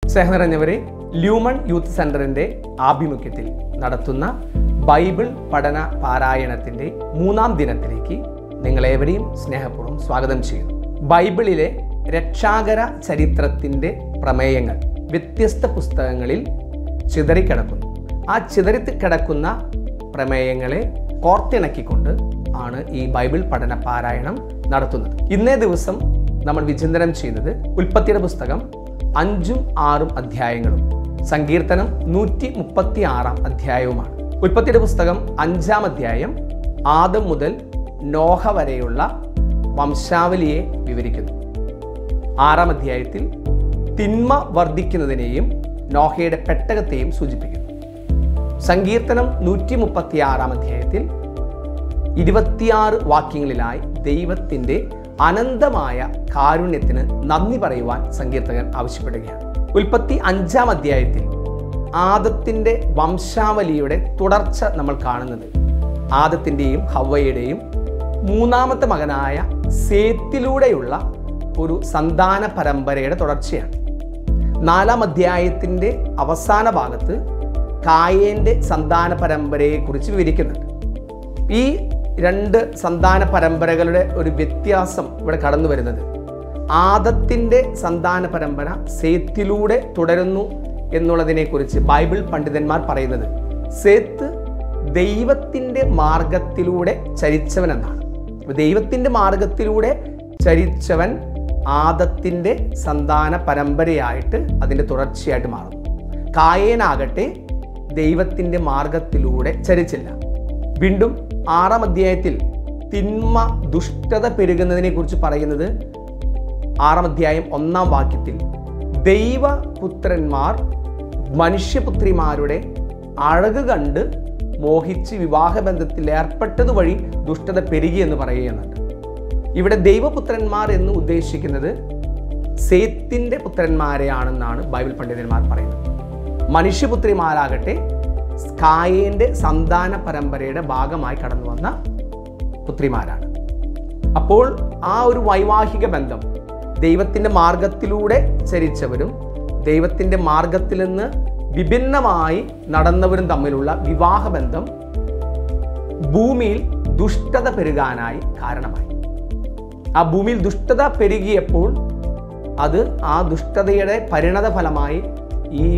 സ്നേഹം നിറഞ്ഞവരെ, ല്യൂമൺ യൂത്ത് സെന്ററിന്റെ ആഭിമുഖ്യത്തിൽ നടത്തുന്ന ബൈബിൾ പഠന പാരായണത്തിന്റെ 3-ാം ദിനത്തിലേക്ക് നിങ്ങളേവരെയും സ്നേഹപൂർവ്വം സ്വാഗതം ചെയ്യുന്നു. ബൈബിളിലെ രക്ഷാകര ചരിത്രത്തിന്റെ പ്രമേയങ്ങൾ വ്യത്യസ്ത പുസ്തകങ്ങളിൽ ചിതറിക്കിടക്കുന്നു. ആ ചിതറിക്കിടക്കുന്ന പ്രമേയങ്ങളെ കോർത്തിണക്കിക്കൊണ്ട് ആണ് ഈ ബൈബിൾ പഠന പാരായണം നടത്തുന്നത്. ഇന്നേ ദിവസം നമ്മൾ വിചിന്തനം ചെയ്യുന്നത് ഉൽപ്പത്തിയുടെ പുസ്തകം 5ഉം 6ഉം അധ്യായങ്ങളും സങ്കീർത്തനം 136 അധ്യായവുമാണ്. ഉൽപ്പത്തിയുടെ പുസ്തകം 5-ാം അധ്യായം ആദം മുതൽ നോഹ വരെയുള്ള വംശാവലിയെ വിവരിക്കുന്നു. 6-ാം അധ്യായത്തിൽ തിന്മ വർദ്ധിക്കുന്നതിനെയും നോഹയുടെ പെട്ടകത്തെയും സൂചിപ്പിക്കുന്നു. സങ്കീർത്തനം 136-ാം അധ്യായത്തിൽ 26 വാക്യങ്ങളിലായി ദൈവത്തിൻ്റെ അനന്തമായ കാരുണ്യത്തിന് നന്ദി പറയുവാൻ സങ്കീർത്തകൻ ആവശ്യപ്പെടുകയാണ്. ഉൽപ്പത്തി 5-ാം അധ്യായത്തിൽ ആദത്തിൻ്റെ വംശാവലിയുടെ തുടർച്ച നമ്മൾ കാണുന്നത് ആദത്തിൻ്റെയും ഹവ്വയുടെയും 3-ാമത്തെ മകനായ സേത്തിലൂടെയുള്ള ഒരു സന്താന പരമ്പരയുടെ തുടർച്ചയാണ്. 4-ാം അധ്യായത്തിൻ്റെ അവസാന ഭാഗത്ത് കായേൻ്റെ സന്താന പരമ്പരയെക്കുറിച്ച് വിവരിക്കുന്നുണ്ട്. ഈ രണ്ട് സന്താന പരമ്പരകളുടെ ഒരു വ്യത്യാസം ഇവിടെ കടന്നു വരുന്നത് ആദത്തിൻ്റെ സന്താന പരമ്പര സേത്തിലൂടെ തുടരുന്നു എന്നുള്ളതിനെക്കുറിച്ച് ബൈബിൾ പണ്ഡിതന്മാർ പറയുന്നത് സേത്ത് ദൈവത്തിൻ്റെ മാർഗത്തിലൂടെ ചരിച്ചവനെന്നാണ്. ദൈവത്തിൻ്റെ മാർഗത്തിലൂടെ ചരിച്ചവൻ ആദത്തിൻ്റെ സന്താന പരമ്പരയായിട്ട് അതിൻ്റെ തുടർച്ചയായിട്ട് മാറുന്നു. കായേനാകട്ടെ ദൈവത്തിൻ്റെ മാർഗത്തിലൂടെ ചരിച്ചില്ല. വീണ്ടും 6-ാം അധ്യായത്തിൽ തിന്മ ദുഷ്ടത പെരുകുന്നതിനെ കുറിച്ച് പറയുന്നത് 6-ാം അധ്യായം 1-ാം വാക്യത്തിൽ ദൈവപുത്രന്മാർ മനുഷ്യപുത്രിമാരുടെ അഴക് കണ്ട് മോഹിച്ച് വിവാഹബന്ധത്തിൽ ഏർപ്പെട്ടത് വഴി ദുഷ്ടത പെരുകി എന്ന് പറയുന്നുണ്ട്. ഇവിടെ ദൈവപുത്രന്മാർ എന്ന് ഉദ്ദേശിക്കുന്നത് സേത്തിൻ്റെ പുത്രന്മാരെയാണെന്നാണ് ബൈബിൾ പണ്ഡിതന്മാർ പറയുന്നത്. മനുഷ്യപുത്രിമാരാകട്ടെ കായേൻ്റെ സന്താന പരമ്പരയുടെ ഭാഗമായി കടന്നു വന്ന പുത്രിമാരാണ്. അപ്പോൾ ആ ഒരു വൈവാഹിക ബന്ധം ദൈവത്തിൻ്റെ മാർഗത്തിലൂടെ ചരിച്ചവരും ദൈവത്തിൻ്റെ മാർഗത്തിൽ നിന്ന് വിഭിന്നമായി നടന്നവരും തമ്മിലുള്ള വിവാഹബന്ധം ഭൂമിയിൽ ദുഷ്ടത പെരുകാനായി കാരണമായി. ആ ഭൂമിയിൽ ദുഷ്ടത പെരുകിയപ്പോൾ അത് ആ ദുഷ്ടതയുടെ പരിണത ഫലമായി ഈ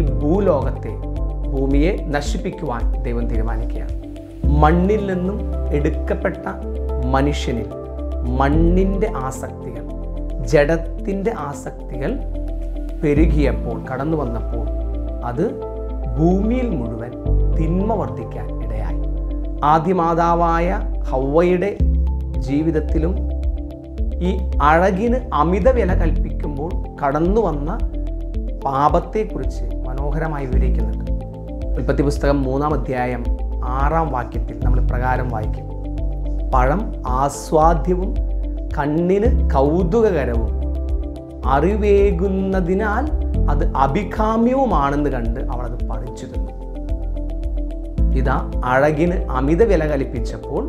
ഭൂമിയെ നശിപ്പിക്കുവാൻ ദൈവം തീരുമാനിക്കുകയാണ്. മണ്ണിൽ നിന്നും എടുക്കപ്പെട്ട മനുഷ്യനിൽ മണ്ണിൻ്റെ ആസക്തികൾ, ജഡത്തിൻ്റെ ആസക്തികൾ പെരുകിയപ്പോൾ, കടന്നു വന്നപ്പോൾ അത് ഭൂമിയിൽ മുഴുവൻ തിന്മ വർദ്ധിക്കാൻ ഇടയായി. ആദ്യമാതാവായ ഹവ്വയുടെ ജീവിതത്തിലും ഈ അഴകിന് അമിത വില കൽപ്പിക്കുമ്പോൾ കടന്നു വന്ന പാപത്തെക്കുറിച്ച് മനോഹരമായി വിവരിക്കുന്നുണ്ട്. ഉൽപ്പത്തി പുസ്തകം 3-ാം അധ്യായം 6-ാം വാക്യത്തിൽ നമ്മൾ പ്രകാരം വായിക്കും: പഴം ആസ്വാദ്യവും കണ്ണിന് കൗതുകകരവും അറിവേകുന്നതിനാൽ അത് അഭികാമ്യവുമാണെന്ന് കണ്ട് അവൾ അത് പറിച്ചു തിന്നു. ഇതാ അഴകിന് അമിത വില കൽപ്പിച്ചപ്പോൾ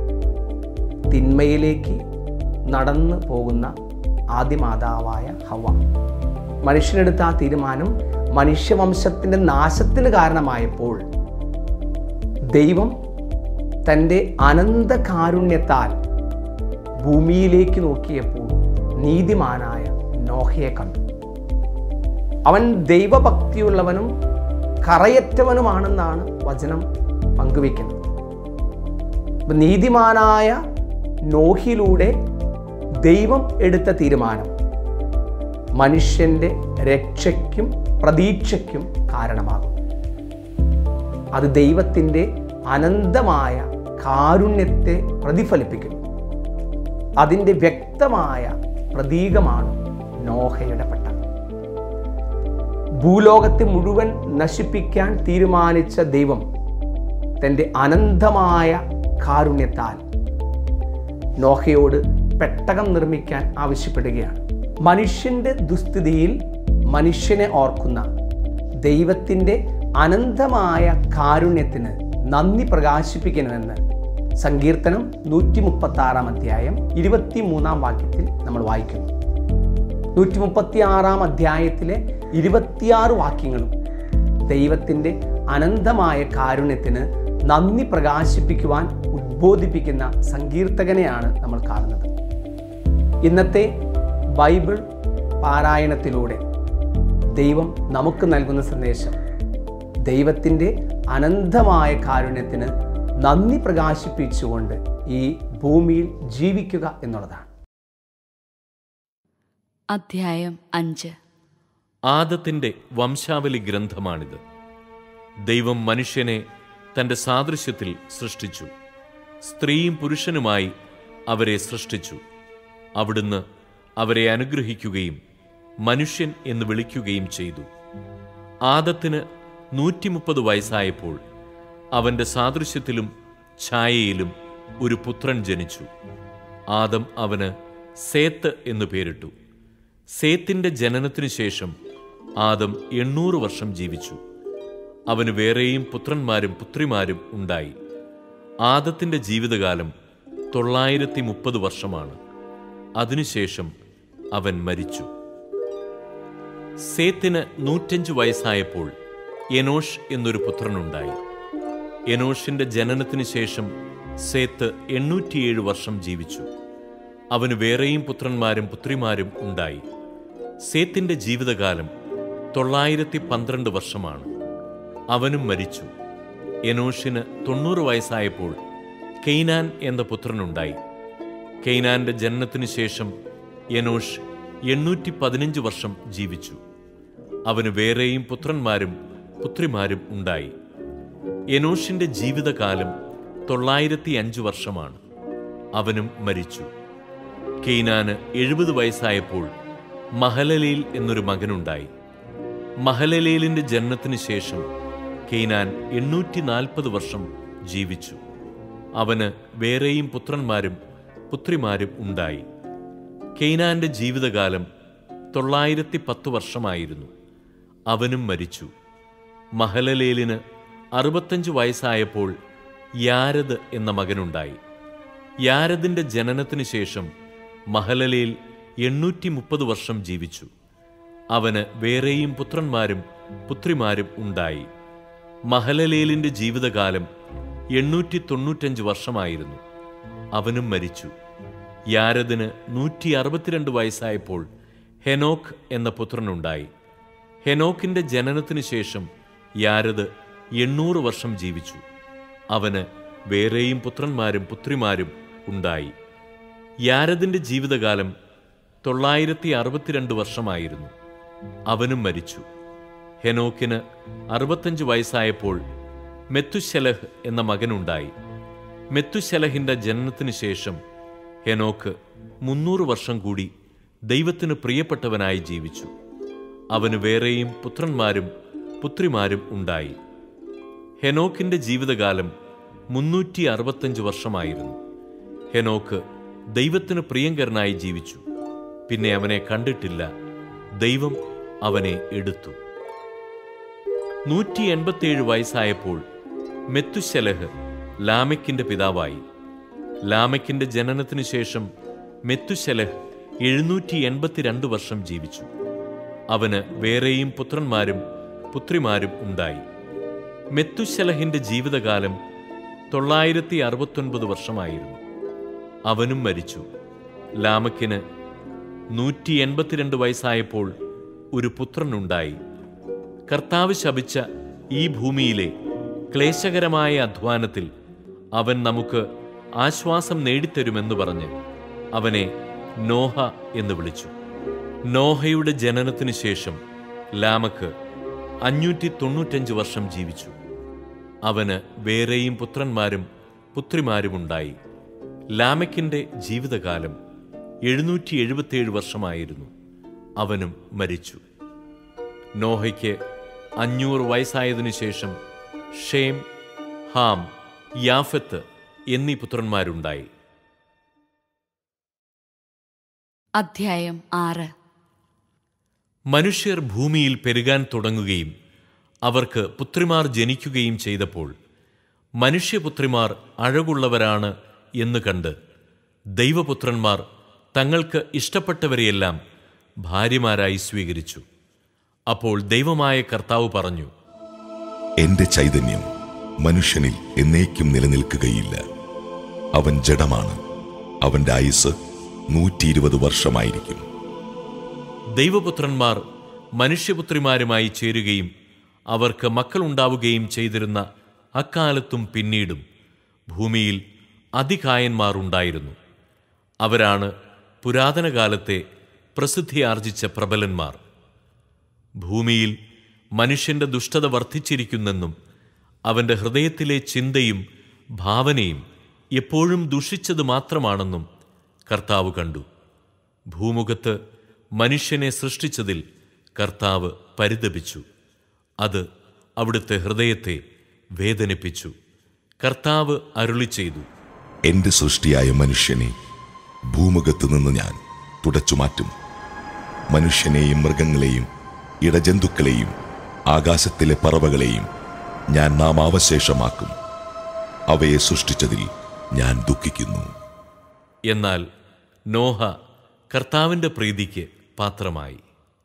തിന്മയിലേക്ക് നടന്നു പോകുന്ന ആദിമാതാവായ ഹവ്വ. മനുഷ്യനെടുത്ത ആ തീരുമാനം മനുഷ്യവംശത്തിൻ്റെ നാശത്തിന് കാരണമായപ്പോൾ ദൈവം തൻ്റെ അനന്ത കാരുണ്യത്താൽ ഭൂമിയിലേക്ക് നോക്കിയപ്പോൾ നീതിമാനായ നോഹയെ കണ്ടു. അവൻ ദൈവഭക്തിയുള്ളവനും കറയറ്റവനുമാണെന്നാണ് വചനം പങ്കുവയ്ക്കുന്നത്. നീതിമാനായ നോഹിലൂടെ ദൈവം എടുത്ത തീരുമാനം മനുഷ്യൻ്റെ രക്ഷയ്ക്കും പ്രതീക്ഷയ്ക്കും കാരണമാകും. അത് ദൈവത്തിൻ്റെ അനന്തമായ കാരുണ്യത്തെ പ്രതിഫലിപ്പിക്കുന്നു. അതിൻ്റെ വ്യക്തമായ പ്രതീകമാണ് നോഹയുടെ പെട്ടകം. ഭൂലോകത്തെ മുഴുവൻ നശിപ്പിക്കാൻ തീരുമാനിച്ച ദൈവം തൻ്റെ അനന്തമായ കാരുണ്യത്താൽ നോഹയോട് പെട്ടകം നിർമ്മിക്കാൻ ആവശ്യപ്പെടുകയാണ്. മനുഷ്യൻ്റെ ദുസ്ഥിതിയിൽ മനുഷ്യനെ ഓർക്കുന്ന ദൈവത്തിൻ്റെ അനന്തമായ കാരുണ്യത്തിന് നന്ദി പ്രകാശിപ്പിക്കണമെന്ന് സങ്കീർത്തനം 136-ാം അധ്യായം 23-ാം വാക്യത്തിൽ നമ്മൾ വായിക്കുന്നു. 136 അധ്യായത്തിലെ 26 വാക്യങ്ങളും ദൈവത്തിൻ്റെ അനന്തമായ കാരുണ്യത്തിന് നന്ദി പ്രകാശിപ്പിക്കുവാൻ ഉദ്ബോധിപ്പിക്കുന്ന സങ്കീർത്തകനെയാണ് നമ്മൾ കാണുന്നത്. ഇന്നത്തെ ബൈബിൾ പാരായണത്തിലൂടെ ദൈവം നമുക്ക് നൽകുന്ന സന്ദേശം ദൈവത്തിൻ്റെ അനന്തമായ കാരുണ്യത്തിന് നന്ദി പ്രകാശിപ്പിച്ചുകൊണ്ട് ഈ ഭൂമിയിൽ ജീവിക്കുക എന്നുള്ളതാണ്. അധ്യായം 5. ആദത്തിന്റെ വംശാവലി ഗ്രന്ഥമാണിത്. ദൈവം മനുഷ്യനെ തന്റെ സാദൃശ്യത്തിൽ സൃഷ്ടിച്ചു. സ്ത്രീയും പുരുഷനുമായി അവരെ സൃഷ്ടിച്ചു. അവിടുന്ന് അവരെ അനുഗ്രഹിക്കുകയും മനുഷ്യൻ എന്ന് വിളിക്കുകയും ചെയ്തു. ആദത്തിന് 130 വയസ്സായപ്പോൾ അവന്റെ സാദൃശ്യത്തിലും ഛായയിലും ഒരു പുത്രൻ ജനിച്ചു. ആദം അവന് സേത്ത് എന്നു പേരിട്ടു. സേത്തിന്റെ ജനനത്തിനു ശേഷം ആദം 800 വർഷം ജീവിച്ചു. അവന് വേറെയും പുത്രന്മാരും പുത്രിമാരും ഉണ്ടായി. ആദത്തിന്റെ ജീവിതകാലം 930 വർഷമാണ്. അതിനുശേഷം അവൻ മരിച്ചു. സേത്തിന് 105 വയസ്സായപ്പോൾ എനോഷ് എന്നൊരു പുത്രനുണ്ടായി. എനോഷിന്റെ ജനനത്തിനു ശേഷം സേത്ത് 807 വർഷം ജീവിച്ചു. അവന് വേറെയും പുത്രന്മാരും പുത്രിമാരും ഉണ്ടായി. സേത്തിന്റെ ജീവിതകാലം 912 വർഷമാണ്. അവനും മരിച്ചു. എനോഷിന് 90 വയസ്സായപ്പോൾ കെയ്നാൻ എന്ന പുത്രനുണ്ടായി. കെയ്നാന്റെ ജനനത്തിനു ശേഷം എനോഷ് 815 വർഷം ജീവിച്ചു. അവന് വേറെയും പുത്രന്മാരും പുത്രിമാരും ഉണ്ടായി. എനോഷിന്റെ ജീവിതകാലം 905 വർഷമാണ്. അവനും മരിച്ചു. കെയ്നാന് 70 വയസ്സായപ്പോൾ മഹലലേൽ എന്നൊരു മകനുണ്ടായി. മഹലലേലിന്റെ ജനനത്തിനു ശേഷം കെയ്നാൻ 840 വർഷം ജീവിച്ചു. അവന് വേറെയും പുത്രന്മാരും പുത്രിമാരും ഉണ്ടായി. കെയ്നാന്റെ ജീവിതകാലം 910 വർഷമായിരുന്നു. അവനും മരിച്ചു. മഹലലേലിന് 65 വയസ്സായപ്പോൾ യാരദ് എന്ന മകനുണ്ടായി. യാരദിന്റെ ജനനത്തിനു ശേഷം മഹലലേൽ 830 വർഷം ജീവിച്ചു. അവന് വേറെയും പുത്രന്മാരും പുത്രിമാരും ഉണ്ടായി. മഹലലേലിന്റെ ജീവിതകാലം 895 വർഷമായിരുന്നു. അവനും മരിച്ചു. യാരദിന് 162 വയസ്സായപ്പോൾ ഹെനോക്ക് എന്ന പുത്രനുണ്ടായി. ഹെനോക്കിന്റെ ജനനത്തിനു ശേഷം യാരദ് 800 വർഷം ജീവിച്ചു. അവന് വേറെയും പുത്രന്മാരും പുത്രിമാരും ഉണ്ടായി. യാരദിന്റെ ജീവിതകാലം 962 വർഷമായിരുന്നു. അവനും മരിച്ചു. ഹെനോക്കിന് 65 വയസ്സായപ്പോൾ മെത്തുശലഹ് എന്ന മകനുണ്ടായി. മെത്തുശലഹിന്റെ ജനനത്തിനു ശേഷം ഹെനോക്ക് 300 വർഷം കൂടി ദൈവത്തിന് പ്രിയപ്പെട്ടവനായി ജീവിച്ചു. അവന് വേറെയും പുത്രന്മാരും പുത്രിമാരും ഉണ്ടായി. ഹെനോക്കിന്റെ ജീവിതകാലം 365 വർഷമായിരുന്നു. ഹെനോക്ക് ദൈവത്തിന് പ്രിയങ്കരനായി ജീവിച്ചു. പിന്നെ അവനെ കണ്ടിട്ടില്ല. ദൈവം അവനെ എടുത്തു. 187 വയസ്സായപ്പോൾ മെത്തുശലഹ് ലാമെക്കിന്റെ പിതാവായി. ലാമെക്കിന്റെ ജനനത്തിനു ശേഷം മെത്തുശലഹ് 782 വർഷം ജീവിച്ചു. അവന് വേറെയും പുത്രന്മാരും പുത്രിമാരും ഉണ്ടായി. മെത്തുശലഹിന്റെ ജീവിതകാലം 969 വർഷമായിരുന്നു. അവനും മരിച്ചു. ലാമെക്കിന് 182 വയസ്സായപ്പോൾ ഒരു പുത്രനുണ്ടായി. കർത്താവ് ശപിച്ച ഈ ഭൂമിയിലെ ക്ലേശകരമായ അധ്വാനത്തിൽ അവൻ നമുക്ക് ആശ്വാസം നേടിത്തരുമെന്ന് പറഞ്ഞ് അവനെ നോഹ എന്ന് വിളിച്ചു. നോഹയുടെ ജനനത്തിനു ശേഷം ലാമക്ക് 595 വർഷം ജീവിച്ചു. അവന് വേറെയും പുത്രന്മാരും പുത്രിമാരുമുണ്ടായി. ലാമെക്കിന്റെ ജീവിതകാലം 777 വർഷമായിരുന്നു. അവനും മരിച്ചു. നോഹയ്ക്ക് 500 വയസ്സായതിനു ശേഷം ഷേം, ഹാം, യാഫത്ത് എന്നീ പുത്രന്മാരുണ്ടായി. അധ്യായം 6. മനുഷ്യർ ഭൂമിയിൽ പെരുകാൻ തുടങ്ങുകയും അവർക്ക് പുത്രിമാർ ജനിക്കുകയും ചെയ്തപ്പോൾ മനുഷ്യപുത്രിമാർ അഴകുള്ളവരാണ് എന്ന് കണ്ട് ദൈവപുത്രന്മാർ തങ്ങൾക്ക് ഇഷ്ടപ്പെട്ടവരെയെല്ലാം ഭാര്യമാരായി സ്വീകരിച്ചു. അപ്പോൾ ദൈവമായ കർത്താവ് പറഞ്ഞു, എന്റെ ചൈതന്യം മനുഷ്യനിൽ എന്നേക്കും നിലനിൽക്കുകയില്ല. അവൻ ജഡമാണ്. അവന്റെ ആയുസ് 120 വർഷമായിരിക്കും. ദൈവപുത്രന്മാർ മനുഷ്യപുത്രിമാരുമായി ചേരുകയും അവർക്ക് മക്കളുണ്ടാവുകയും ചെയ്തിരുന്ന അക്കാലത്തും പിന്നീടും ഭൂമിയിൽ അതികായന്മാർ ഉണ്ടായിരുന്നു. അവരാണ് പുരാതന കാലത്തെ പ്രസിദ്ധിയാർജിച്ച പ്രബലന്മാർ. ഭൂമിയിൽ മനുഷ്യന്റെ ദുഷ്ടത വർദ്ധിച്ചിരിക്കുന്നെന്നും അവന്റെ ഹൃദയത്തിലെ ചിന്തയും ഭാവനയും എപ്പോഴും ദുഷിച്ചത് മാത്രമാണെന്നും കർത്താവ് കണ്ടു. ഭൂമുഖത്ത് മനുഷ്യനെ സൃഷ്ടിച്ചതിൽ കർത്താവ് പരിതപിച്ചു. അത് അവിടുത്തെ ഹൃദയത്തെ വേദനിപ്പിച്ചു. കർത്താവ് അരുളിച്ചെയ്തു, എന്റെ സൃഷ്ടിയായ മനുഷ്യനെ ഭൂമുഖത്ത് നിന്ന് ഞാൻ തുടച്ചുമാറ്റും. മനുഷ്യനെയും മൃഗങ്ങളെയും ഇടജന്തുക്കളെയും ആകാശത്തിലെ പറവകളെയും ഞാൻ നാമാവശേഷമാക്കും. അവയെ സൃഷ്ടിച്ചതിൽ ഞാൻ ദുഃഖിക്കുന്നു. എന്നാൽ നോഹ കർത്താവിൻ്റെ പ്രീതിക്ക് പാത്രമായി.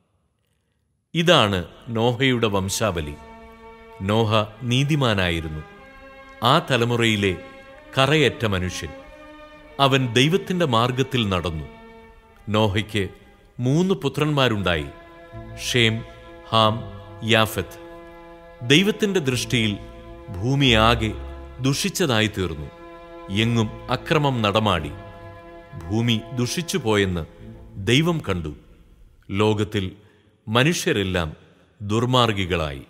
ഇതാണ് നോഹയുടെ വംശാവലി. നോഹ നീതിമാനായിരുന്നു, ആ തലമുറയിലെ കറയറ്റ മനുഷ്യൻ. അവൻ ദൈവത്തിൻ്റെ മാർഗത്തിൽ നടന്നു. നോഹയ്ക്ക് 3 പുത്രന്മാരുണ്ടായി: ഷേം, ഹാം, യാഫത്ത്. ദൈവത്തിൻ്റെ ദൃഷ്ടിയിൽ ഭൂമിയാകെ ദുഷിച്ചതായി തീർന്നു. എങ്ങും അക്രമം നടമാടി. ഭൂമി ദുഷിച്ചുപോയെന്ന് ദൈവം കണ്ടു. ലോകത്തിൽ മനുഷ്യരെല്ലാം ദുർമാർഗികളായി.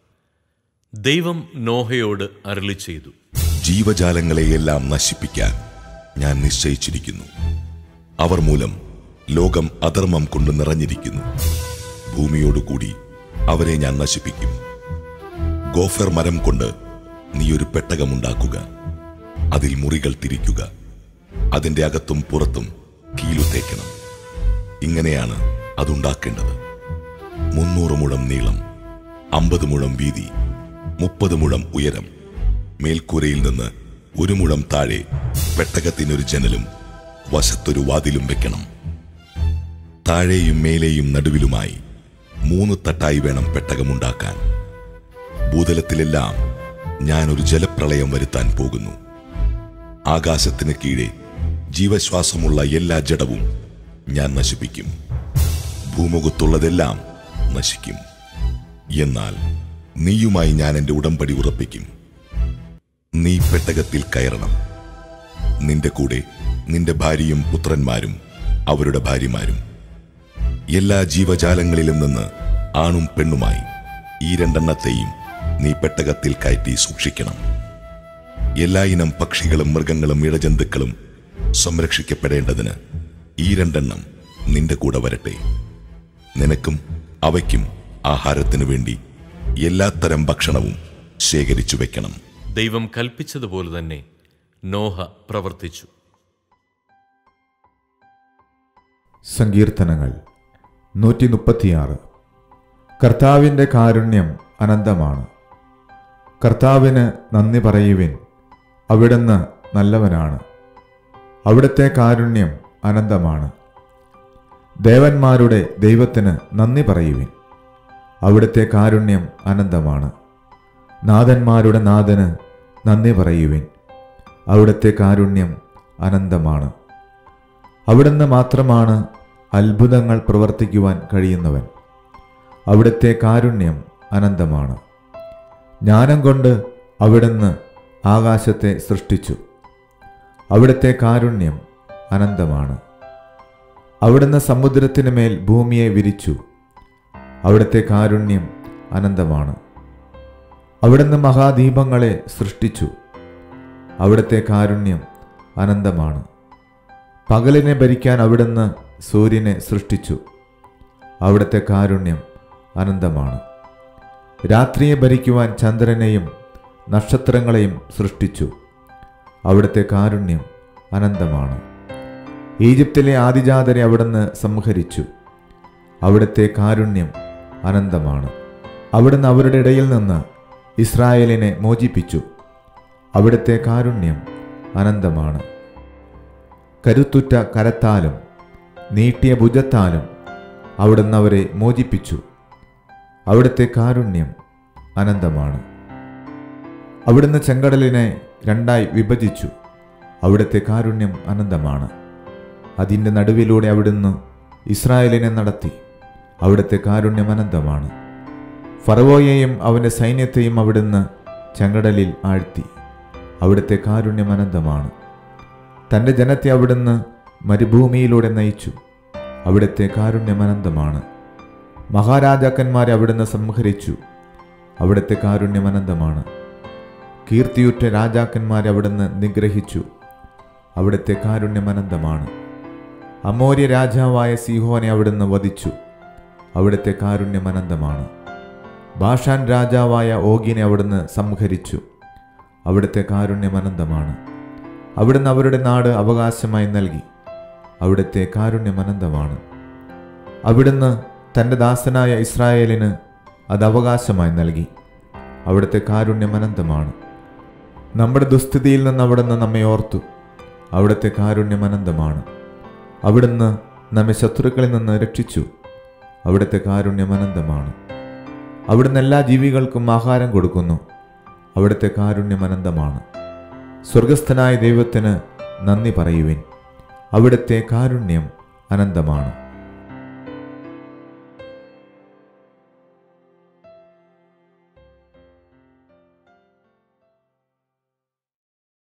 ദൈവം നോഹയോട് അരുളിച്ചെയ്തു, ജീവജാലങ്ങളെയെല്ലാം നശിപ്പിക്കാൻ ഞാൻ നിശ്ചയിച്ചിരിക്കുന്നു. അവർ മൂലം ലോകം അധർമ്മം കൊണ്ട് നിറഞ്ഞിരിക്കുന്നു. ഭൂമിയോടുകൂടി അവരെ ഞാൻ നശിപ്പിക്കും. ഗോഫർ മരം കൊണ്ട് നീ ഒരു പെട്ടകമുണ്ടാക്കുക. അതിൽ മുറികൾ തിരിക്കുക. അതിന്റെ അകത്തും പുറത്തും കീലു തേക്കണം. ഇങ്ങനെയാണ് അതുണ്ടാക്കേണ്ടത്. 300 മുഴം നീളം, 50 മുഴം വീതി, 30 മുഴം ഉയരം. മേൽക്കൂരയിൽ നിന്ന് 1 മുഴം താഴെ പെട്ടകത്തിനൊരു ജനലും വശത്തൊരു വാതിലും വെക്കണം. താഴെയും മേലെയും നടുവിലുമായി 3 തട്ടായി വേണം പെട്ടകമുണ്ടാക്കാൻ. ഭൂതലത്തിലെല്ലാം ഞാനൊരു ജലപ്രളയം വരുത്താൻ പോകുന്നു. ആകാശത്തിന് കീഴെ ജീവശ്വാസമുള്ള എല്ലാ ജഡവും ഞാൻ നശിപ്പിക്കും. ഭൂമുഖത്തുള്ളതെല്ലാം നശിക്കും. എന്നാൽ നീയുമായി ഞാൻ എൻ്റെ ഉടമ്പടി ഉറപ്പിക്കും. നീ പെട്ടകത്തിൽ കയറണം. നിന്റെ കൂടെ നിന്റെ ഭാര്യയും പുത്രന്മാരും അവരുടെ ഭാര്യമാരും. എല്ലാ ജീവജാലങ്ങളിലും നിന്ന് ആണും പെണ്ണുമായി ഈ 2 എണ്ണത്തെയും നീ പെട്ടകത്തിൽ കയറ്റി സൂക്ഷിക്കണം. എല്ലാ ഇനം പക്ഷികളും മൃഗങ്ങളും ഇഴജന്തുക്കളും സംരക്ഷിക്കപ്പെടേണ്ടതിന് ഈ 2 എണ്ണം നിന്റെ കൂടെ വരട്ടെ. നിനക്കും അവയ്ക്കും ആഹാരത്തിനു വേണ്ടി എല്ലാത്തരം ഭക്ഷണവും ശേഖരിച്ചു വെക്കണം. ദൈവം കൽപ്പിച്ചതുപോലെ തന്നെ നോഹ പ്രവർത്തിച്ചു. സങ്കീർത്തനങ്ങൾ 136. കർത്താവിൻ്റെ കാരുണ്യം അനന്തമാണ്. കർത്താവിന് നന്ദി പറയുവിൻ, അവിടുന്ന് നല്ലവനാണ്. അവിടുത്തെ കാരുണ്യം അനന്തമാണ്. ദേവന്മാരുടെ ദൈവത്തിന് നന്ദി പറയുവിൻ, അവിടുത്തെ കാരുണ്യം അനന്തമാണ്. നാഥന്മാരുടെ നാഥന് നന്ദി പറയുവിൻ, അവിടുത്തെ കാരുണ്യം അനന്തമാണ്. അവിടുന്ന് മാത്രമാണ് അത്ഭുതങ്ങൾ പ്രവർത്തിക്കുവാൻ കഴിയുന്നവൻ. അവിടുത്തെ കാരുണ്യം അനന്തമാണ്. ജ്ഞാനം കൊണ്ട് അവിടുന്ന് ആകാശത്തെ സൃഷ്ടിച്ചു. അവിടുത്തെ കാരുണ്യം അനന്തമാണ്. അവിടുന്ന് സമുദ്രത്തിന് മേൽ ഭൂമിയെ വിരിച്ചു. അവിടുത്തെ കാരുണ്യം അനന്തമാണ്. അവിടുന്ന് മഹാദീപങ്ങളെ സൃഷ്ടിച്ചു. അവിടുത്തെ കാരുണ്യം അനന്തമാണ്. പകലിനെ ഭരിക്കാൻ അവിടുന്ന് സൂര്യനെ സൃഷ്ടിച്ചു. അവിടുത്തെ കാരുണ്യം അനന്തമാണ്. രാത്രിയെ ഭരിക്കുവാൻ ചന്ദ്രനെയും നക്ഷത്രങ്ങളെയും സൃഷ്ടിച്ചു. അവിടുത്തെ കാരുണ്യം അനന്തമാണ്. ഈജിപ്തിലെ ആദിജാതരെ അവിടുന്ന് സംഹരിച്ചു. അവിടുത്തെ കാരുണ്യം അനന്തമാണ്. അവിടുന്ന് അവരുടെ ഇടയിൽ നിന്ന് ഇസ്രായേലിനെ മോചിപ്പിച്ചു. അവിടുത്തെ കാരുണ്യം അനന്തമാണ്. കരുത്തുറ്റ കരത്താലും നീട്ടിയ ഭുജത്താലും അവിടുന്ന് അവരെ മോചിപ്പിച്ചു. അവിടുത്തെ കാരുണ്യം അനന്തമാണ്. അവിടുന്ന് ചെങ്കടലിനെ രണ്ടായി വിഭജിച്ചു. അവിടുത്തെ കാരുണ്യം അനന്തമാണ്. അതിൻ്റെ നടുവിലൂടെ അവിടുന്ന് ഇസ്രായേലിനെ നടത്തി. അവിടുത്തെ കാരുണ്യം അനന്തമാണ്. ഫറവോയെയും അവൻ്റെ സൈന്യത്തെയും അവിടുന്ന് ചെങ്കടലിൽ ആഴ്ത്തി. അവിടുത്തെ കാരുണ്യം അനന്തമാണ്. തൻ്റെ ജനത്തെ അവിടുന്ന് മരുഭൂമിയിലൂടെ നയിച്ചു. അവിടുത്തെ കാരുണ്യം അനന്തമാണ്. മഹാരാജാക്കന്മാരെ അവിടുന്ന് സംഹരിച്ചു. അവിടുത്തെ കാരുണ്യം അനന്തമാണ്. കീർത്തിയുറ്റ രാജാക്കന്മാരെ അവിടുന്ന് നിഗ്രഹിച്ചു. അവിടുത്തെ കാരുണ്യം അനന്തമാണ്. അമോര്യ രാജാവായ സീഹോനെ അവിടുന്ന് വധിച്ചു. അവിടുത്തെ കാരുണ്യം അനന്തമാണ്. ബാഷാൻ രാജാവായ ഓഗിനെ അവിടുന്ന് സംഹരിച്ചു. അവിടുത്തെ കാരുണ്യം അനന്തമാണ്. അവിടുന്ന് അവരുടെ നാട് അവകാശമായി നൽകി. അവിടുത്തെ കാരുണ്യം അനന്തമാണ്. അവിടുന്ന് തൻ്റെ ദാസനായ ഇസ്രായേലിന് അത് അവകാശമായി നൽകി. അവിടുത്തെ കാരുണ്യം അനന്തമാണ്. നമ്മുടെ ദുസ്ഥിതിയിൽ നിന്ന് അവിടുന്ന് നമ്മെ ഓർത്തു. അവിടുത്തെ കാരുണ്യം അനന്തമാണ്. അവിടുന്ന് നമ്മെ ശത്രുക്കളിൽ നിന്ന് രക്ഷിച്ചു. അവിടുത്തെ കാരുണ്യം അനന്തമാണ്. അവിടുന്ന് എല്ലാ ജീവികൾക്കും ആഹാരം കൊടുക്കുന്നു. അവിടുത്തെ കാരുണ്യം അനന്തമാണ്. സ്വർഗസ്ഥനായ ദൈവത്തിന് നന്ദി പറയുവിൻ. അവിടുത്തെ കാരുണ്യം അനന്തമാണ്.